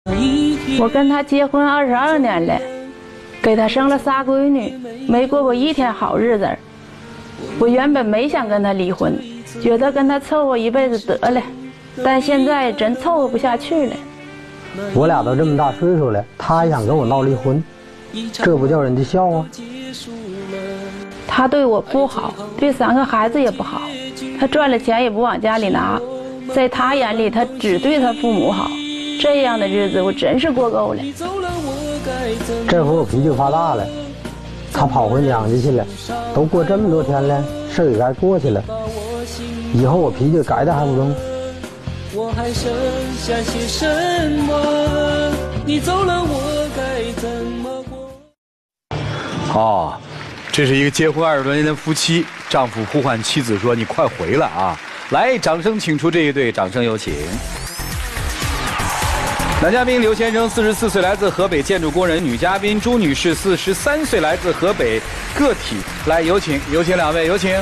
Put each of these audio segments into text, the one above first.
我跟他结婚22年了，给他生了仨闺女，没过过一天好日子。我原本没想跟他离婚，觉得跟他凑合一辈子得了，但现在真凑合不下去了。 我俩都这么大岁数了，他还想跟我闹离婚，这不叫人家笑啊！ 他对我不好，对3个孩子也不好，他赚了钱也不往家里拿，在他眼里他只对他父母好，这样的日子我真是过够了。 这回我脾气发大了，他跑回娘家去了，都过这么多天了，事也该过去了，以后我脾气改的还不中。 我还剩下些什么？你走了，我该怎么过？ 哦，这是一个结婚20多年的夫妻，丈夫呼唤妻子说：“你快回来啊！”来，掌声请出这一对，掌声有请。男嘉宾刘先生44岁，来自河北，建筑工人；女嘉宾朱女士43岁，来自河北，个体。来，有请两位，有请。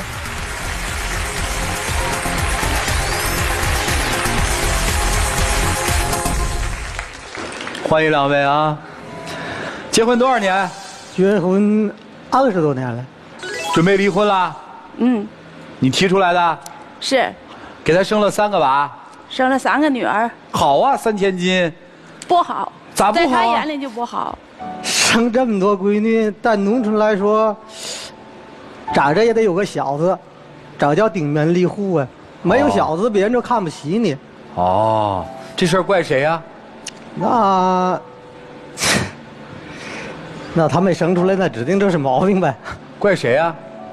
欢迎两位啊！结婚多少年？ 结婚20多年了。 准备离婚啦？ 嗯， 你提出来的？ 是。 给他生了3个娃？ 生了3个女儿。 好啊，3千金。 不好。 咋不好啊？ 在他眼里就不好。 生这么多闺女，在农村来说，咋着也得有个小子，咋叫顶门立户啊？没有小子，别人就看不起你。 哦，这事儿怪谁呀？ 那他没生出来，那指定就是毛病呗。 怪谁呀？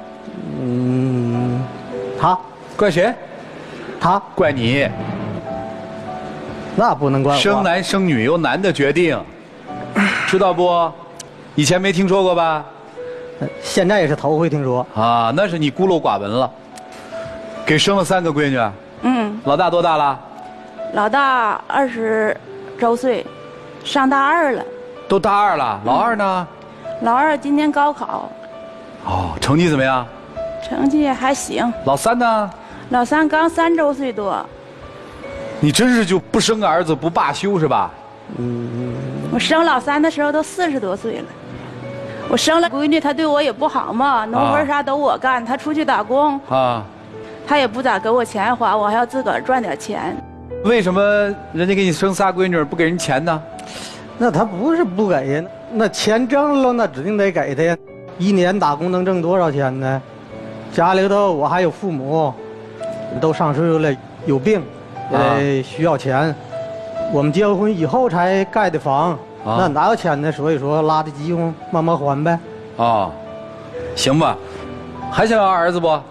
他。 怪谁？ 他。 怪你。 那不能怪我。 生男生女由男的决定，知道不？以前没听说过吧？ 现在也是头回听说。 啊，那是你孤陋寡闻了。给生了3个闺女。 嗯。 老大多大了？ 老大20周岁，上大2了。 都大2了，老2呢？ 老2今年高考。 哦，成绩怎么样？ 成绩还行。 老3呢？ 老3刚3周岁多。 你真是就不生个儿子不罢休是吧？ 我生老3的时候都40多岁了。我生了闺女，她对我也不好嘛，农活啥都我干，她出去打工啊，她也不咋给我钱花，我还要自个儿赚点钱。 为什么人家给你生仨闺女不给人钱呢？ 那他不是不给呀，那钱挣了那指定得给他呀。1年打工能挣多少钱呢？家里头我还有父母，都上岁数了，有病，需要钱。我们结婚以后才盖的房，那哪有钱呢？所以说拉的饥荒，慢慢还呗。 啊，行吧，还想要儿子不？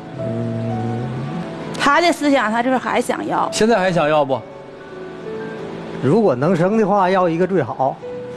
他的思想，他就是还想要。 现在还想要不？ 如果能生的话，要一个最好。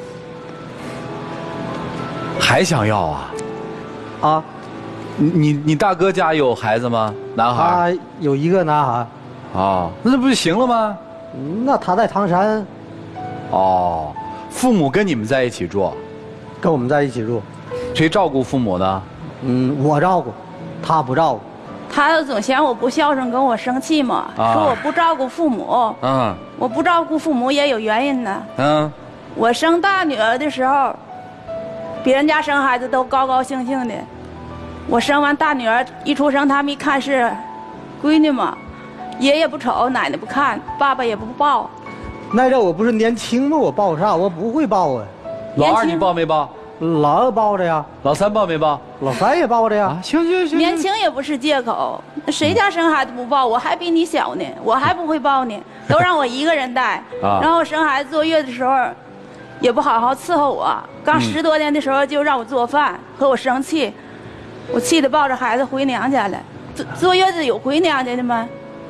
还想要啊？ 啊？ 你大哥家有孩子吗？男孩？ 他有一个男孩。 啊，那这不就行了吗？ 那他在唐山。 哦，父母跟你们在一起住？ 跟我们在一起住。 谁照顾父母呢？ 我照顾，他不照顾。 他总嫌我不孝顺，跟我生气嘛，说我不照顾父母。我不照顾父母也有原因呢。我生大女儿的时候，别人家生孩子都高高兴兴的。我生完大女儿一出生，他们一看是闺女嘛，爷爷不瞅，奶奶不看，爸爸也不抱。 那阵我不是年轻吗？我抱啥？我不会抱啊。 老2你抱没抱？ 老2抱着呀。 老3抱没抱？ 老3也抱着呀。 行。 年轻也不是借口，谁家生孩子不抱？我还比你小呢，我还不会抱呢，都让我一个人带。然后生孩子坐月子的时候，也不好好伺候我。刚10多天的时候就让我做饭，和我生气，我气得抱着孩子回娘家了。坐月子有回娘家的吗？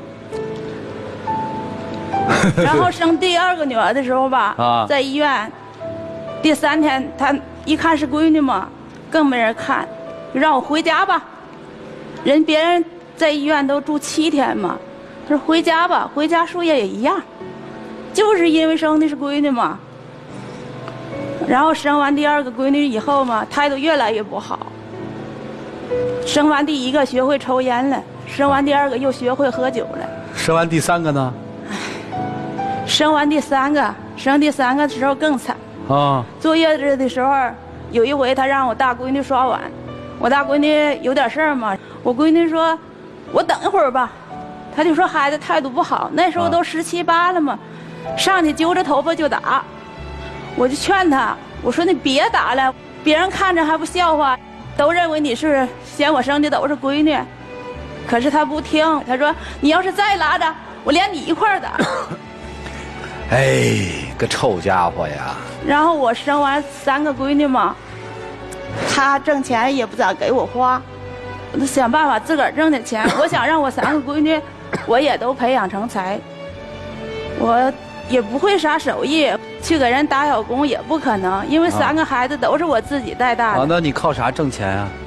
然后生第2个女儿的时候吧，在医院，第3天她一看是闺女嘛，更没人看，就让我回家吧。别人在医院都住7天嘛，他说回家吧，回家输液也一样，就是因为生的是闺女嘛。然后生完第2个闺女以后嘛，态度越来越不好。生完第1个学会抽烟了，生完第2个又学会喝酒了。 生完第3个呢？ 生完第3个生第3个的时候更惨。坐月子的时候，有一回他让我大闺女刷碗，我大闺女有点事儿嘛，我闺女说，我等一会儿吧。他就说孩子态度不好，那时候都17、18了嘛，上去揪着头发就打。我就劝他，我说你别打了，别人看着还不笑话，都认为你是嫌我生的都是闺女。可是他不听，他说你要是再拉着，我连你一块儿打。 哎，个臭家伙呀！ 然后我生完3个闺女嘛，他挣钱也不咋给我花，我就想办法自个儿挣点钱。我想让我3个闺女，我也都培养成才。我也不会啥手艺，去给人打小工也不可能，因为3个孩子都是我自己带大的。 那你靠啥挣钱啊？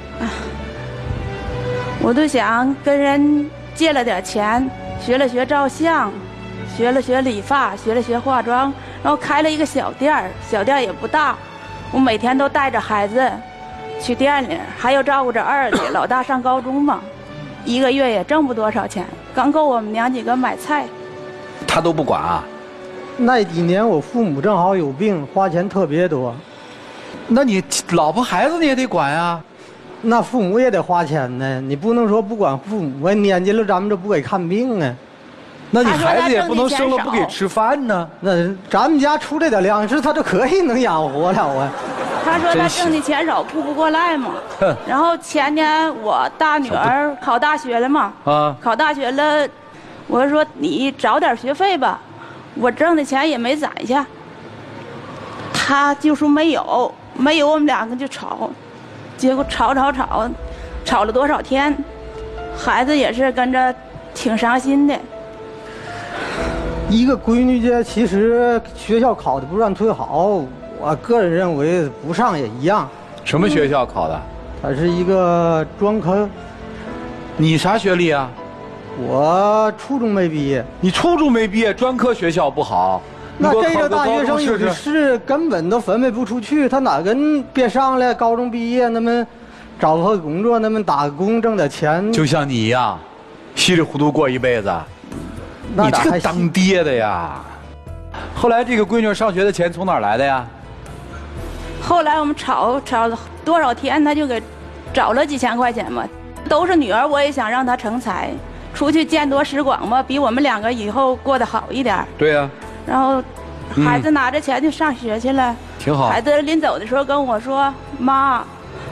我都想跟人借了点钱，学了学照相，学了学理发，学了学化妆，然后开了一个小店儿，小店也不大。我每天都带着孩子去店里，还要照顾着二的，老大上高中嘛，1个月也挣不多少钱，刚够我们娘几个买菜。 他都不管啊？ 那几年我父母正好有病，花钱特别多。 那你老婆孩子你也得管啊？ 那父母也得花钱呢，你不能说不管父母啊，年纪了咱们这不给看病啊。 那你孩子也不能生了不给吃饭呢？ 那咱们家出这点粮食，他就可以能养活了啊。 他说他挣的钱少，顾不过来嘛。然后前年我大女儿考大学了嘛，考大学了，我说你找点学费吧，我挣的钱也没攒下。他就说没有，我们2个就吵。结果吵了多少天，孩子也是跟着挺伤心的。 一个闺女家其实学校考的不算忒好，我个人认为不上也一样。 什么学校考的？ 它是一个专科。 你啥学历啊？ 我初中没毕业。 你初中没毕业，专科学校不好？ 那这个大学生有的是根本都分配不出去，他哪跟别上来高中毕业那么找个工作，那么打个工挣点钱？ 就像你一样，稀里糊涂过一辈子。你这个当爹的呀！后来这个闺女上学的钱从哪儿来的呀？ 后来我们吵了多少天，他就给找了几千块钱嘛。都是女儿，我也想让她成才，出去见多识广嘛，比我们2个以后过得好一点。 对呀。 然后，孩子拿着钱就上学去了。 挺好。 孩子临走的时候跟我说：“妈，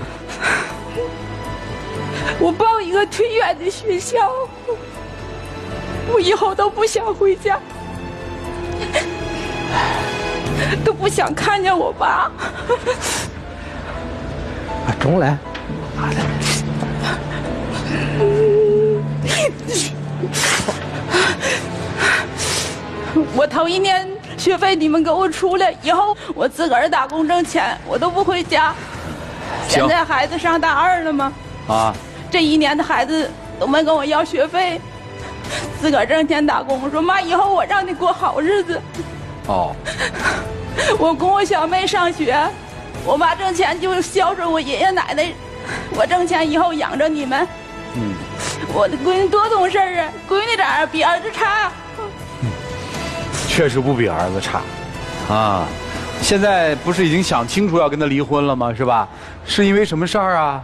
我报一个忒远的学校，我以后都不想回家，都不想看见我爸。” 重来。 我头1年学费你们给我出了，以后我自个儿打工挣钱，我都不回家。现在孩子上大2了吗？这1年的孩子都没跟我要学费，自个儿挣钱打工。我说妈，以后我让你过好日子。我供我小妹上学，我爸挣钱就孝顺我爷爷奶奶，我挣钱以后养着你们。我的闺女多懂事啊，闺女咋比儿子差？ 确实不比儿子差，现在不是已经想清楚要跟他离婚了吗？是吧？是因为什么事儿啊？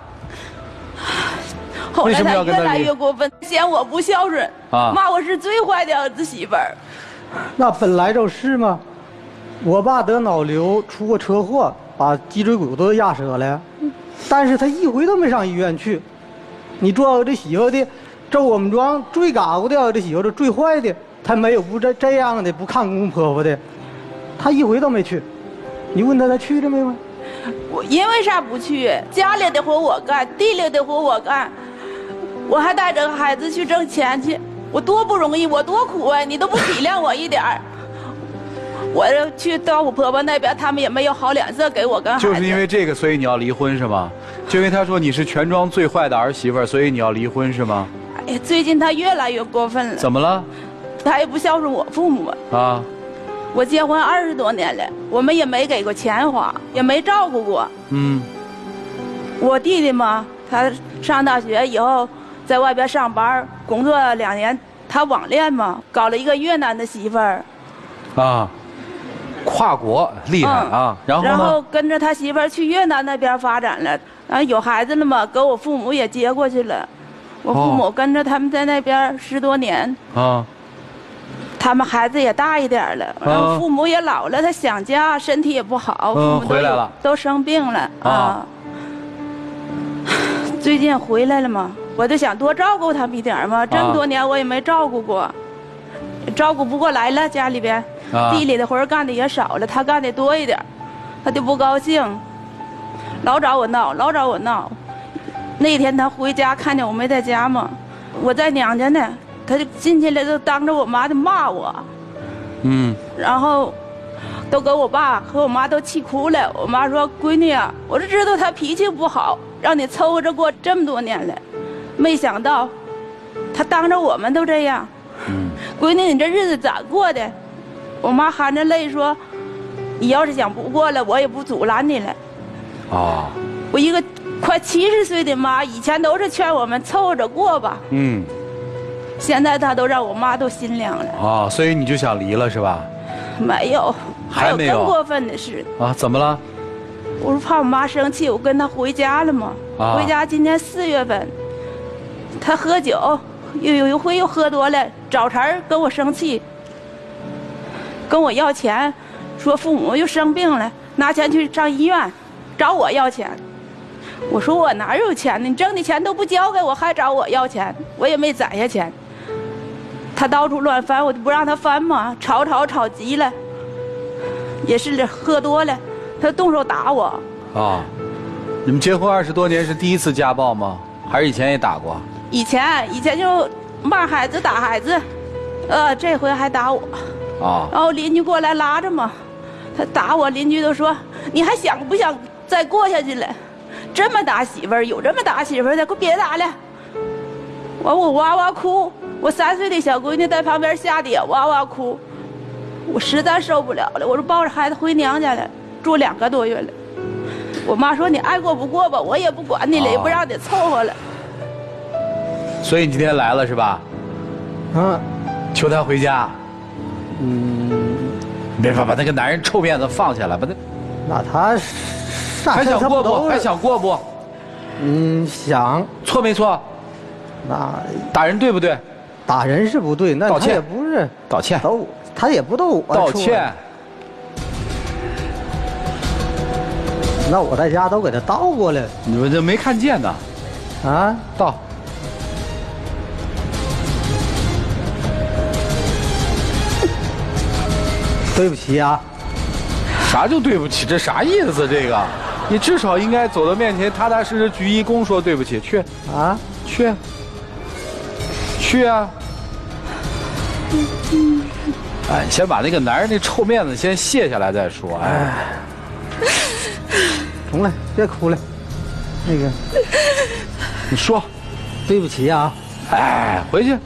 后来他越来越过分，嫌我不孝顺，骂我是最坏的儿子媳妇儿。 那本来就是嘛。我爸得脑瘤，出过车祸，把脊椎骨都压折了，但是他一回都没上医院去。你做我这媳妇的，这我们庄最嘎咕的我这媳妇是最坏的。他没有不这样的不看公公婆婆的，他一回都没去。你问他去了没有？ 我因为啥不去？家里的活我干，地里的活我干，我还带着孩子去挣钱去，我多不容易，我多苦啊！你都不体谅我一点儿。我去到我婆婆那边，他们也没有好脸色给我跟孩子。 就是因为这个，所以你要离婚是吗？就因为他说你是全庄最坏的儿媳妇，所以你要离婚是吗？ 哎呀，最近他越来越过分了。 怎么了？ 他也不孝顺我父母啊！我结婚20多年了，我们也没给过钱花，也没照顾过。我弟弟嘛，他上大学以后在外边上班，工作2年，他网恋嘛，搞了一个越南的媳妇儿。 跨国厉害啊！然后呢？ 然后跟着他媳妇儿去越南那边发展了，然后有孩子了嘛，给我父母也接过去了。我父母跟着他们在那边10多年。啊。他们孩子也大一点了，然后父母也老了，他想家，身体也不好，父母回来了， 都生病了啊。最近回来了嘛，我就想多照顾他们一点嘛。这么多年我也没照顾过，照顾不过来了，家里边地里的活干的也少了，他干的多一点，他就不高兴，老找我闹，老找我闹。那天他回家看见我没在家嘛，我在娘家呢。他就进去了，就当着我妈就骂我，然后都给我爸和我妈都气哭了。我妈说：“闺女啊，我就知道他脾气不好，让你凑合着过这么多年了，没想到他当着我们都这样。闺女，你这日子咋过的？”我妈含着泪说：“你要是想不过了，我也不阻拦你了。”我一个快70岁的妈，以前都是劝我们凑合着过吧。现在他都让我妈都心凉了。 所以你就想离了是吧？ 没有，还有更过分的事。 怎么了？ 我说怕我妈生气，我跟她回家了嘛。回家今年4月份，他喝酒，有一回又喝多了，找茬跟我生气，跟我要钱，说父母又生病了，拿钱去上医院，找我要钱。我说我哪有钱呢？你挣的钱都不交给我，还找我要钱，我也没攒下钱。他到处乱翻，我就不让他翻嘛，吵急了，也是喝多了，他动手打我。 你们结婚20多年是第一次家暴吗？还是以前也打过？ 以前就骂孩子打孩子，这回还打我。然后邻居过来拉着嘛，他打我，邻居都说你还想不想再过下去了？这么打媳妇儿，有这么打媳妇儿的，快别打了！我哇哇哭，我3岁的小闺女在旁边吓得也哇哇哭，我实在受不了了，我说抱着孩子回娘家了，住2个多月了。我妈说你爱过不过吧，我也不管你了，也不让你凑合了。 所以你今天来了是吧？求他回家。别把那个男人臭面子放下来，把那他还想过不？还想过不？ 想。 错没错？ 那打人对不对？ 打人是不对，那道歉他也不是道歉， 他也不都我道歉。 那我在家都给他倒过来， 你们这没看见呢？倒。 对不起啊。 啥就对不起？这啥意思？这个，你至少应该走到面前，踏踏实实鞠一躬说对不起，去去啊！先把那个男人那臭面子先卸下来再说。 重来，别哭了。那个， 你说， 对不起啊。 回去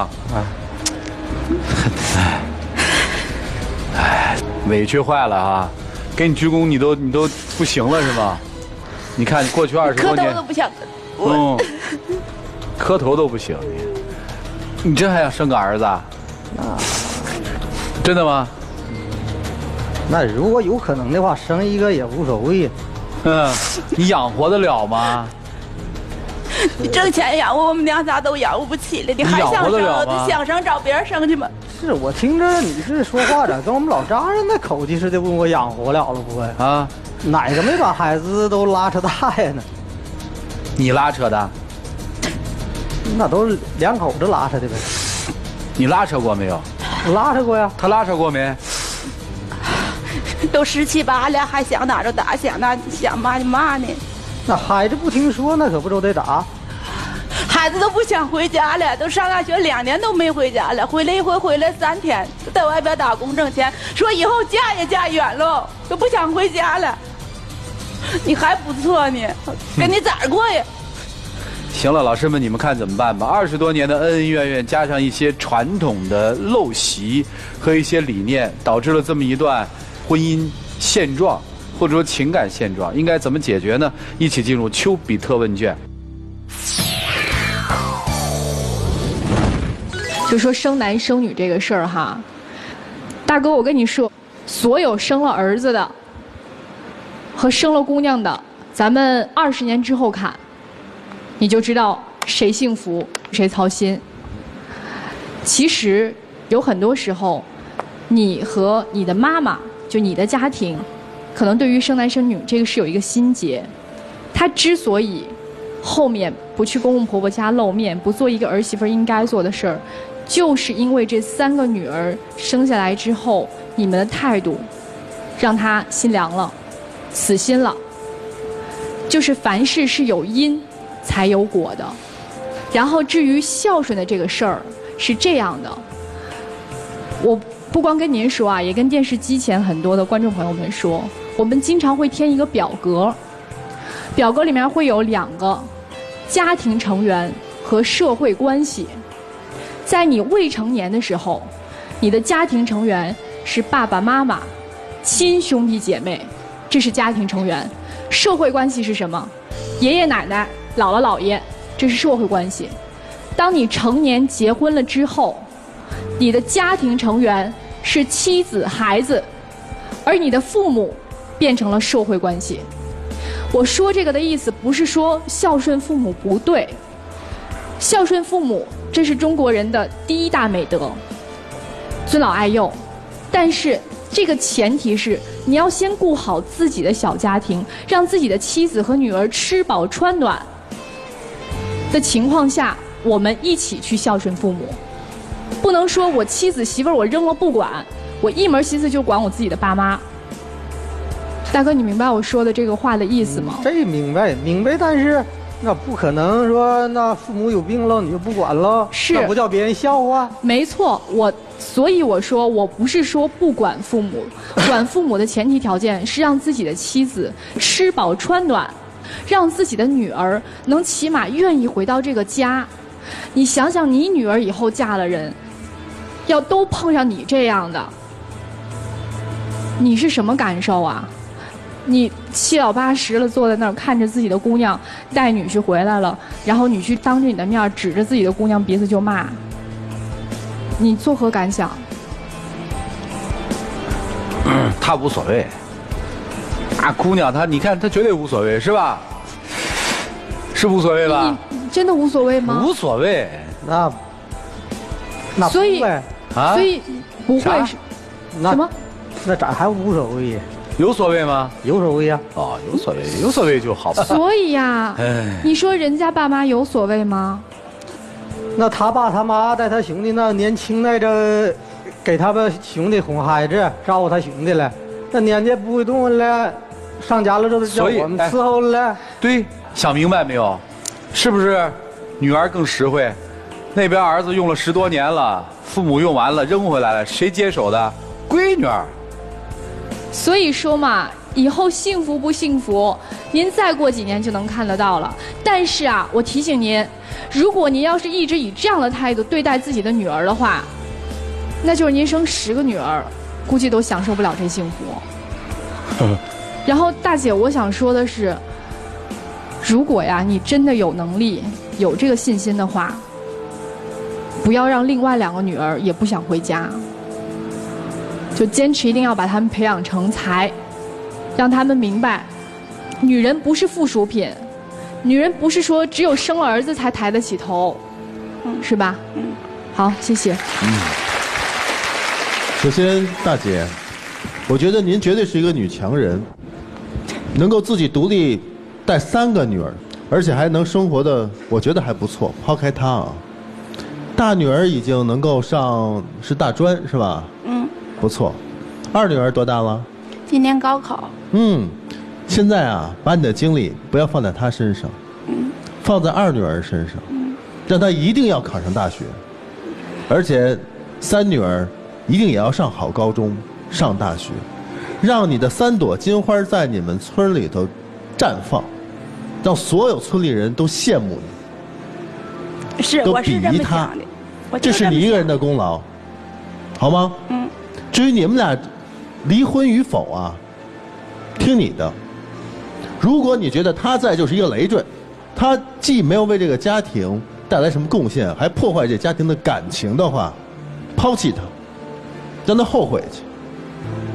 委屈坏了啊！给你鞠躬，你都不行了是吗？你看你过去20多年， 磕头都不想。 磕头都不行，你真还想生个儿子？真的吗？ 那如果有可能的话，生一个也无所谓。 你养活得了吗？ 你挣钱养活我们娘仨都养活不起了，你还想生？想生找别人生去吧。 是我听着你这说话咋跟我们老丈人那口气似的？问我养活了不会哪个没把孩子都拉扯大呀呢？ 你拉扯的？ 那都是2口子拉扯的呗。 你拉扯过没有？ 我拉扯过呀。 他拉扯过没？ 都17、18了，还想打就打，想骂就骂呢。 那孩子不听说，那可不都得打？ 孩子都不想回家了，都上大学2年都没回家了，回来一回回来3天，在外边打工挣钱，说以后嫁也嫁远喽，都不想回家了。你还不错呢，跟你咋过呀？ 行了，老师们，你们看怎么办吧？20多年的恩恩怨怨，加上一些传统的陋习和一些理念，导致了这么一段婚姻现状，或者说情感现状，应该怎么解决呢？一起进入丘比特问卷。 就说生男生女这个事儿哈，大哥，我跟你说， 所有生了儿子的和生了姑娘的，咱们20年之后看，你就知道谁幸福谁操心。其实有很多时候，你和你的妈妈，就你的家庭，可能对于生男生女这个是有一个心结。他之所以后面不去公公婆婆家露面，不做一个儿媳妇应该做的事儿，就是因为这3个女儿生下来之后，你们的态度让他心凉了，死心了。就是凡事是有因才有果的。然后至于孝顺的这个事儿是这样的，我不光跟您说啊，也跟电视机前很多的观众朋友们说，我们经常会填一个表格，表格里面会有2个家庭成员和社会关系。在你未成年的时候，你的家庭成员是爸爸妈妈、亲兄弟姐妹，这是家庭成员。社会关系是什么？爷爷奶奶、姥姥姥爷，这是社会关系。当你成年结婚了之后，你的家庭成员是妻子、孩子，而你的父母变成了社会关系。我说这个的意思不是说孝顺父母不对，孝顺父母这是中国人的第1大美德，尊老爱幼。但是这个前提是你要先顾好自己的小家庭，让自己的妻子和女儿吃饱穿暖的情况下，我们一起去孝顺父母。不能说我妻子媳妇儿我扔了不管，我一门心思就管我自己的爸妈。大哥，你明白我说的这个话的意思吗？ 这明白，但是那不可能说那父母有病了你就不管了， 是那不叫别人笑话。 没错，所以我说我不是说不管父母，管父母的前提条件是让自己的妻子吃饱穿暖，让自己的女儿能起码愿意回到这个家。你想想，你女儿以后嫁了人，要都碰上你这样的，你是什么感受啊？你7老8十了，坐在那儿看着自己的姑娘带女婿回来了，然后女婿当着你的面指着自己的姑娘鼻子就骂，你作何感想？ 他无所谓，姑娘你看她绝对无所谓，是吧？是无所谓吧？ 你真的无所谓吗？ 无所谓， 那所以啊， 所以不会是什么？ 那咋还无所谓呀？ 有所谓吗？ 有所谓呀。 哦，有所谓就好吧。 所以呀，你说人家爸妈有所谓吗？ 那他爸他妈带他兄弟那年轻那着，给他们兄弟哄孩子，照顾他兄弟了。那年纪不会动了，上家了这都叫我们伺候了。 对，想明白没有？是不是女儿更实惠？那边儿子用了10多年了，父母用完了扔回来了，谁接手的？闺女儿。 所以说嘛，以后幸福不幸福，您再过几年就能看得到了。但是啊，我提醒您，如果您要是一直以这样的态度对待自己的女儿的话，那就是您生10个女儿，估计都享受不了这幸福。然后大姐，我想说的是，如果呀你真的有能力、有这个信心的话，不要让另外2个女儿也不想回家。就坚持一定要把他们培养成才，让他们明白，女人不是附属品，女人不是说只有生了儿子才抬得起头，是吧？好，谢谢。 首先，大姐，我觉得您绝对是一个女强人，能够自己独立带3个女儿，而且还能生活的，我觉得还不错。抛开她啊，大女儿已经能够上是大专是吧？不错。2女儿多大了？ 今年高考。 现在啊，把你的精力不要放在她身上，放在2女儿身上，让她一定要考上大学，而且3女儿一定也要上好高中、上大学，让你的3朵金花在你们村里头绽放，让所有村里人都羡慕你， 是， 都我是这么鄙夷她想的。 这是你一个人的功劳，好吗？至于你们俩离婚与否啊，听你的。如果你觉得他在就是一个累赘，他既没有为这个家庭带来什么贡献，还破坏这家庭的感情的话，抛弃他，让他后悔去。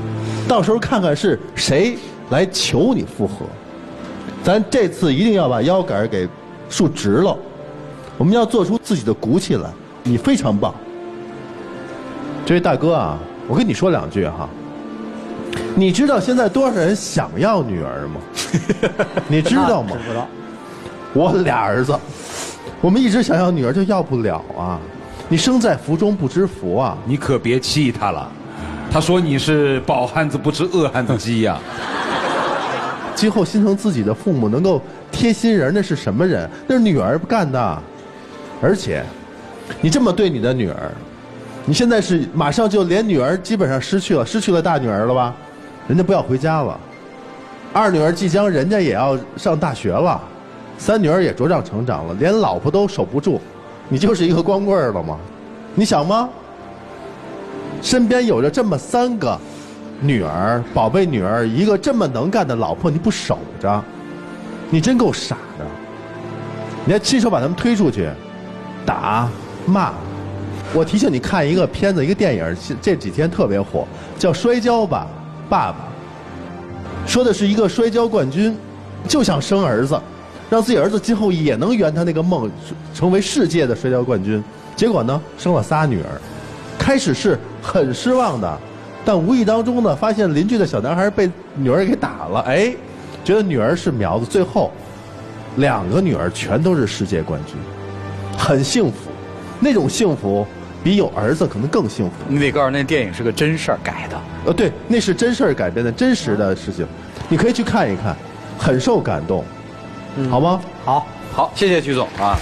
到时候看看是谁来求你复合。咱这次一定要把腰杆给竖直了，我们要做出自己的骨气来。你非常棒，这位大哥啊，我跟你说2句哈。你知道现在多少人想要女儿吗？你知道吗？ 知道。 我俩儿子，我们一直想要女儿就要不了啊！你生在福中不知福啊！ 你可别气他了，他说你是饱汉子不知饿汉子饥呀。 今后心疼自己的父母能够贴心人，那是什么人？那是女儿干的。而且，你这么对你的女儿，你现在是马上就连女儿基本上失去了大女儿了吧？人家不要回家了，二女儿即将人家也要上大学了，三女儿也茁壮成长了，连老婆都守不住，你就是一个光棍了吗？你想吗？身边有着这么3个女儿，宝贝女儿，一个这么能干的老婆，你不守着，你真够傻的。你还亲手把他们推出去，打骂。我提醒你看一个片子，一个电影，这几天特别火，叫《摔跤吧，爸爸》。说的是一个摔跤冠军，就想生儿子，让自己儿子今后也能圆他那个梦，成为世界的摔跤冠军。结果呢，生了仨女儿。开始是很失望的，但无意当中呢，发现邻居的小男孩被女儿给打了，哎，觉得女儿是苗子。最后2个女儿全都是世界冠军，很幸福。那种幸福比有儿子可能更幸福。 你得告诉那电影是个真事儿改的。 对，那是真事儿改编的真实的事情，你可以去看一看，很受感动，好吗？ 好，谢谢曲总啊。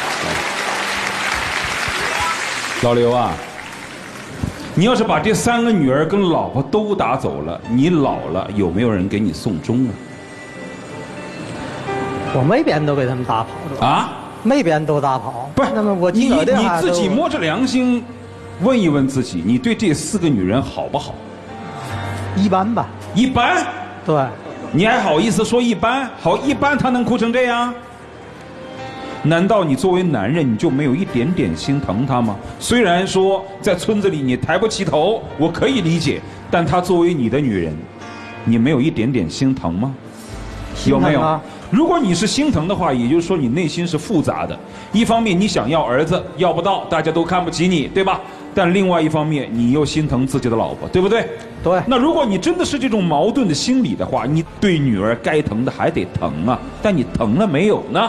老刘啊，你要是把这3个女儿跟老婆都打走了，你老了有没有人给你送终啊？ 我没边都被他们打跑了啊？ 没边都打跑。 不是， 那么我你自己摸着良心问一问自己，你对这4个女人好不好？ 一般吧。 一般？ 对。 你还好意思说一般？好，一般她能哭成这样？难道你作为男人你就没有一点点心疼她吗？虽然说在村子里你抬不起头，我可以理解，但她作为你的女人，你没有一点点心疼吗？有没有？如果你是心疼的话，也就是说你内心是复杂的。一方面你想要儿子，要不到，大家都看不起你，对吧？但另外一方面你又心疼自己的老婆，对不对？ 对。 那如果你真的是这种矛盾的心理的话，你对女儿该疼的还得疼啊，但你疼了没有呢？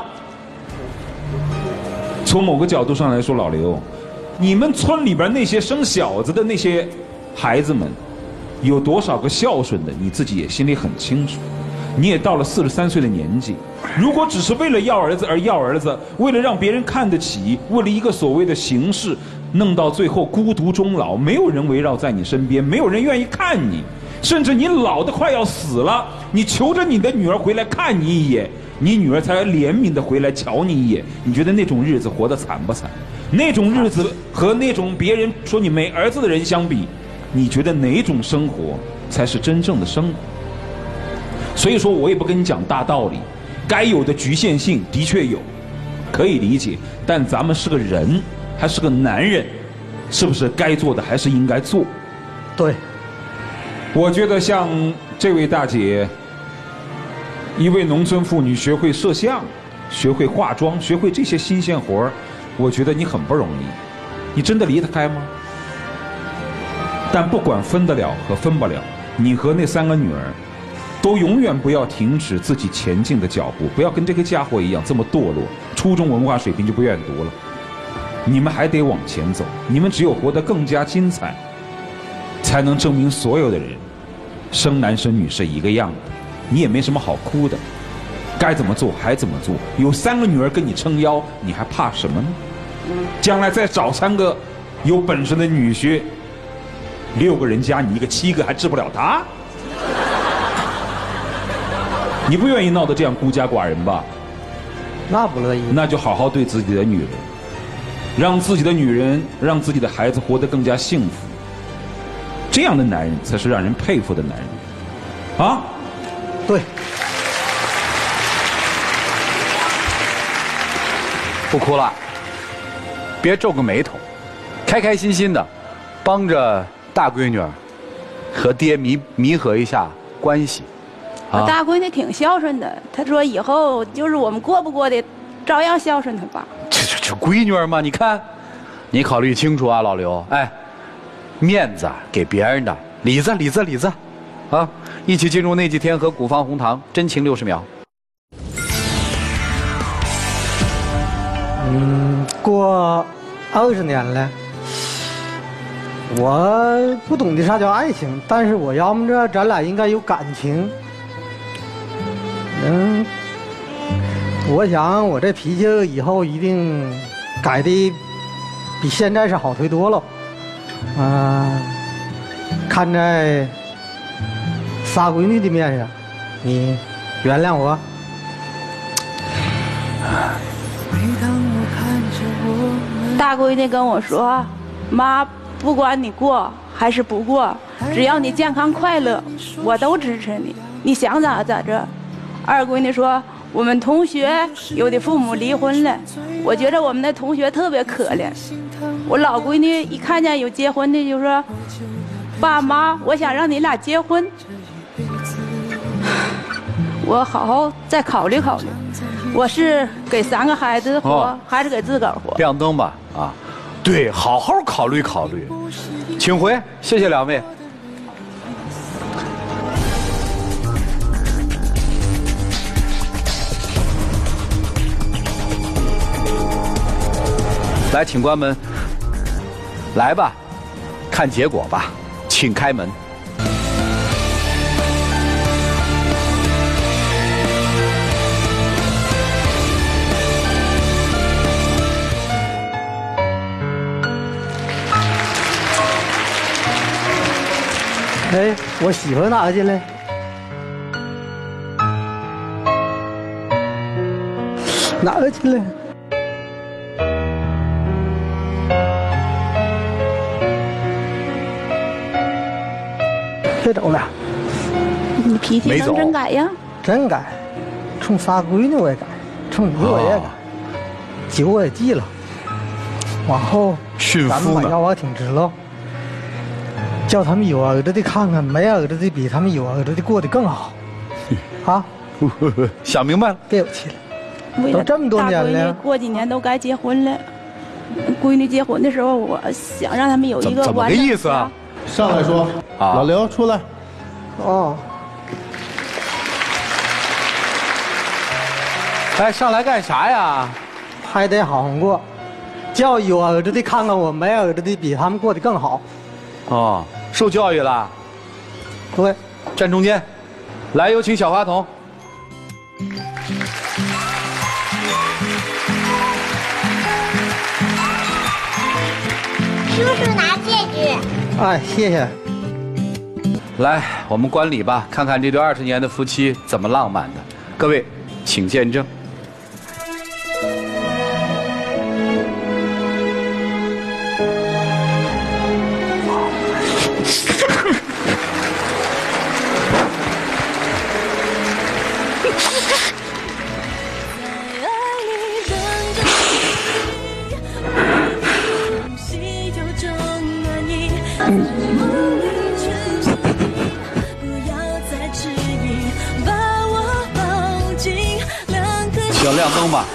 从某个角度上来说，老刘，你们村里边那些生小子的那些孩子们，有多少个孝顺的，你自己也心里很清楚。你也到了43岁的年纪，如果只是为了要儿子而要儿子，为了让别人看得起，为了一个所谓的形式，弄到最后孤独终老，没有人围绕在你身边，没有人愿意看你，甚至你老得快要死了，你求着你的女儿回来看你一眼，你女儿才怜悯的回来瞧你一眼，你觉得那种日子活得惨不惨？那种日子和那种别人说你没儿子的人相比，你觉得哪种生活才是真正的生活？所以说我也不跟你讲大道理，该有的局限性的确有，可以理解，但咱们是个人，还是个男人，是不是该做的还是应该做？ 对。 我觉得像这位大姐，一位农村妇女学会摄像，学会化妆，学会这些新鲜活儿，我觉得你很不容易。你真的离得开吗？但不管分得了和分不了，你和那3个女儿都永远不要停止自己前进的脚步，不要跟这个家伙一样这么堕落，初中文化水平就不愿读了。你们还得往前走，你们只有活得更加精彩，才能证明所有的人生男生女是一个样的。你也没什么好哭的，该怎么做还怎么做。有3个女儿跟你撑腰，你还怕什么呢？将来再找3个有本事的女婿，6个人加你一个7个，还治不了他？你不愿意闹得这样孤家寡人吧？ 那不乐意。 那就好好对自己的女人，让自己的女人，让自己的孩子活得更加幸福。这样的男人才是让人佩服的男人，啊？ 对。 不哭了，别皱个眉头，开开心心的，帮着大闺女儿和爹弥合一下关系。 我大闺女挺孝顺的，她说以后就是我们过不过的，照样孝顺她爸。 这闺女儿嘛，你看，你考虑清楚啊，老刘。哎，面子给别人的，里子，啊，一起进入那几天和古方红糖真情60秒。 过20年了，我不懂得啥叫爱情，但是我要么着咱俩应该有感情。我想我这脾气以后一定改的比现在是好忒多了。看在仨闺女的面上，你原谅我。 大闺女跟我说：“妈，不管你过还是不过，只要你健康快乐，我都支持你，你想咋咋着。”二闺女说：“我们同学有的父母离婚了，我觉得我们的同学特别可怜。”我老闺女一看见有结婚的就说：“爸妈，我想让你俩结婚。”我好好再考虑考虑，我是给3个孩子活，还是给自个儿活？ 亮灯吧，啊，对，好好考虑考虑。请回，谢谢2位。来，请关门。来吧，看结果吧，请开门。 哎，我媳妇哪个进来？哪个进来？别走了。 你脾气能真改呀？ 真改，冲仨闺女我也改，冲你我也改，酒我也戒了。往后咱们把腰往挺直喽。叫他们有儿子的看看，没儿子的比他们有儿子的过得更好，啊！ 想明白了， 别有气了，都这么多年了， 过几年都该结婚了。闺女结婚的时候，我想让他们有一个怎么个意思啊？ 上来说，老刘出来。 哦。 哎，上来干啥呀？ 还得好好过，叫有儿子的看看我，没儿子的比他们过得更好。 哦，受教育了。 对， 站中间。来，有请小花童。 叔叔拿戒指。 哎，谢谢。 来，我们观礼吧，看看这对20年的夫妻怎么浪漫的。各位，请见证。请亮灯吧，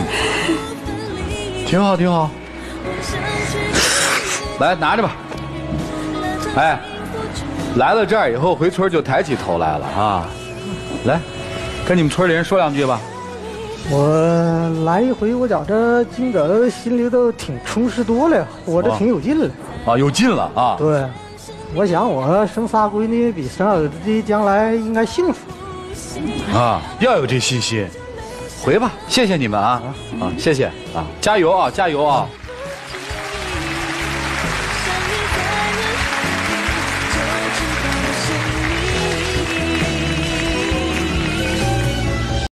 挺好，挺好。来，拿着吧。哎，来了这儿以后，回村就抬起头来了啊！来，跟你们村里人说2句吧。 我来一回，我觉着今个心里头挺充实多了，活着挺有劲了。 啊，有劲了啊！ 对，我想我生仨闺女比生儿子的将来应该幸福。 啊，要有这信心。回吧，谢谢你们啊，谢谢啊，加油啊，加油啊！